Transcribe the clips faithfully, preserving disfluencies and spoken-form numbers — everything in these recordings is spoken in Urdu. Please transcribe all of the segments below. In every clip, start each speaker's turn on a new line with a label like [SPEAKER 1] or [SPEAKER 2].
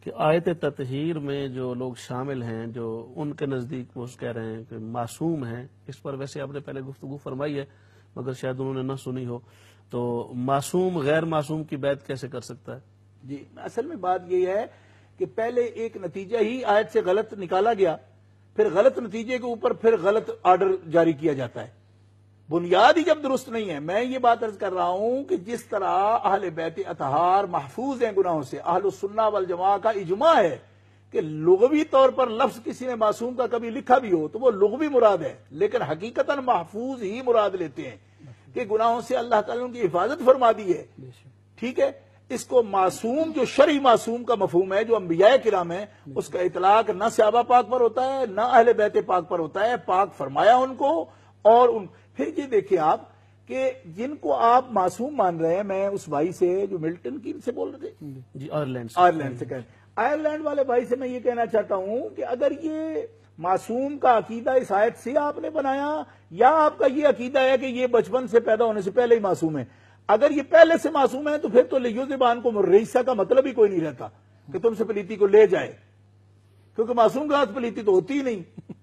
[SPEAKER 1] کہ آیت تطہیر میں جو لوگ شامل ہیں، جو ان کے نزدیک وہ کہہ رہے ہیں کہ معصوم ہیں، اس پر ویسے آپ نے پہلے گفتگو فرمائی ہے مگر شاید انہوں نے نہ سنی ہو، تو معصوم غیر معصوم کی بیعت کیسے کر سکتا ہے؟
[SPEAKER 2] جی اصل میں بات یہ ہے کہ پہلے ایک نتیجہ ہی آیت سے غلط نکالا گیا، پھر غلط نتیجے کے اوپر پھر غلط آرڈر جاری کیا جاتا ہے، بنیاد ہی جب درست نہیں ہے۔ میں یہ بات عرض کر رہا ہوں کہ جس طرح اہل بیت اطہار محفوظ ہیں گناہوں سے، اہل السنہ والجماعہ کا اجماع ہے کہ لغوی طور پر لفظ کسی نے معصوم کا کبھی لکھا بھی ہو تو وہ لغوی مراد ہے، لیکن حقیقتاً محفوظ ہی مراد لیتے ہیں کہ گناہوں سے اللہ تعالیٰ کی حفاظت فرما دی ہے، ٹھیک ہے۔ اس کو معصوم جو شرعی معصوم کا مفہوم ہے، جو انبیاء کرام ہیں، اس کا اطلاق نہ صحابہ پاک پر ہوتا ہے نہ اہل بیت پاک پر ہوتا ہے، پاک فرمایا ان کو۔ اور ان پھر یہ دیکھیں آپ کہ جن کو آپ معصوم مان رہے ہیں، میں اس بھائی سے جو ملٹن کی سے بول رہے تھے
[SPEAKER 1] جی آئرلینڈ سے
[SPEAKER 2] آئرلینڈ سے کہیں آئرلینڈ والے بھائی سے میں یہ کہنا چاہتا ہوں کہ اگر یہ معصوم کا عقیدہ اس آیت سے آپ نے بنایا یا آپ کا یہ عقیدہ ہے کہ یہ بچپن سے پیدا ہونے سے پہلے ہی معصوم ہے، اگر یہ پہلے سے معصوم ہے تو پھر تو لیوزبان کو رئیسہ کا مطلب ہی کوئی نہیں رہتا کہ تم سے پلیتی کو لے جائے، کیونکہ معصوم کے ہاتھ پلیتی تو ہوتی ہی نہیں۔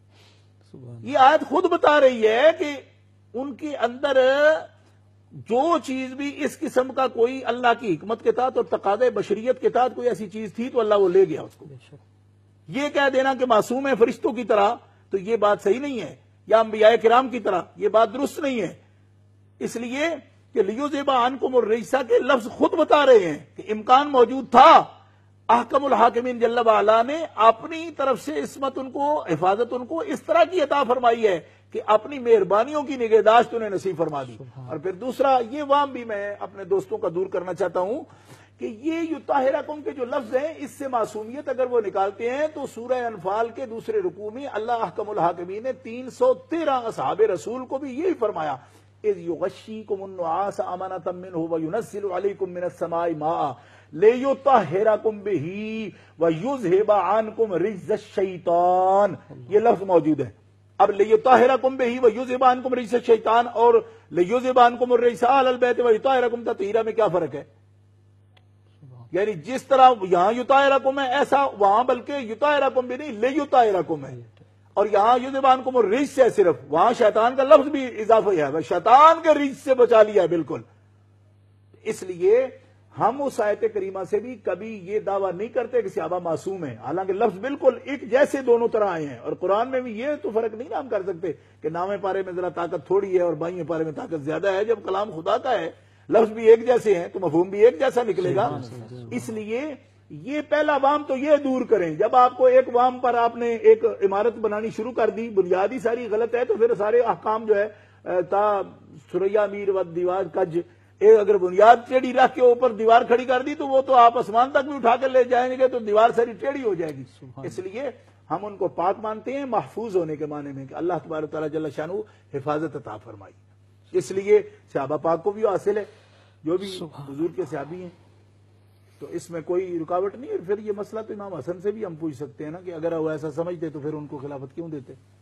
[SPEAKER 2] یہ آیت خود بتا رہی ہے کہ ان کے اندر جو چیز بھی اس قسم کا کوئی اللہ کی حکمت کے تحت اور تقاضے بشریت کے تحت کوئی ایسی چیز تھی تو اللہ وہ لے گیا اس کو۔ یہ کہہ دینا کہ معصوم ہے فرشتوں کی طرح تو یہ بات صحیح نہیں ہے، یا انبیاء کرام کی طرح یہ بات درست نہیں ہے، اس لیے کہ لیوزبا عنکم الرجس کے لفظ خود بتا رہے ہیں کہ امکان موجود تھا، احکم الحاکمین جل وعلا نے اپنی طرف سے عصمت ان کو، حفاظت ان کو اس طرح کی عطا فرمائی ہے کہ اپنی مہربانیوں کی نگہداشت انہیں نصیب فرما دی۔ اور پھر دوسرا یہ وام بھی میں اپنے دوستوں کا دور کرنا چاہتا ہوں کہ یہ یطہرکم کے جو لفظ ہیں اس سے معصومیت اگر وہ نکالتے ہیں تو سورہ انفال کے دوسرے رکوع میں اللہ احکم الحاکمین نے تین سو تیرہ اصحاب رسول کو بھی یہی فرمایا، اذ یغشیکم النعاس امنۃ منہ وینزل علیکم من السماء ماء لیطہرکم بہ ویذھب عنکم رجز الشیطان، یہ لفظ موجود ہے۔ اب لیطہرکم بہ ویذھب عنکم رجز الشیطان اور لیذھب عنکم الرجس اہل البیت ویطہرکم تطہیرا میں کیا فرق ہے؟ یعنی جس طرح یہاں یطہرکم ہے ایسا وہاں بلکہ یطہرکم بھی نہیں لیطہرکم ہے، اور یہاں یذھب عنکم الرجس ہے صرف، وہاں شیطان کا لفظ بھی اضافہ ہے، شیطان کے رجس سے بچا لیا ہے بالکل۔ اس لیے ہم اس آیت کریمہ سے بھی کبھی یہ دعویٰ نہیں کرتے کہ صحابہ معصوم ہیں، حالانکہ لفظ بالکل ایک جیسے دونوں طرح آئے ہیں، اور قرآن میں بھی یہ تو فرق نہیں نا ہم کر سکتے کہ نامے پارے میں ذرا طاقت تھوڑی ہے اور بائیں پارے میں طاقت زیادہ ہے، جب کلام خدا کا ہے لفظ بھی ایک جیسے ہیں تو مفہوم بھی ایک جیسا نکلے گا۔ اس لیے یہ پہلا وام تو یہ دور کریں، جب آپ کو ایک وام پر آپ نے ایک عمارت بنانی شروع کر دی، بنیادی ساری غلط ہے، تو پھر سارے احکام جو ہے تا سریا میر و دیوار کج، ایک اگر بنیاد ٹیڑھی رکھ کے اوپر دیوار کھڑی کر دی تو وہ تو آپ آسمان تک بھی اٹھا کر لے جائیں گے تو دیوار ساری ٹیڑھی ہو جائے گی۔ اس لیے ہم ان کو پاک مانتے ہیں محفوظ ہونے کے معنی میں کہ اللہ تبارک تعالیٰ جل شانہ حفاظت عطا فرمائی، اس لیے صحابہ پاک کو بھی حاصل ہے جو بھی حضور کے صحابی ہیں، تو اس میں کوئی رکاوٹ نہیں ہے۔ پھر یہ مسئلہ تو امام حسن سے بھی ہم پوچھ سکتے ہیں نا کہ اگر وہ ایسا سمجھتے تو پھر ان کو خلافت کیوں دیتے؟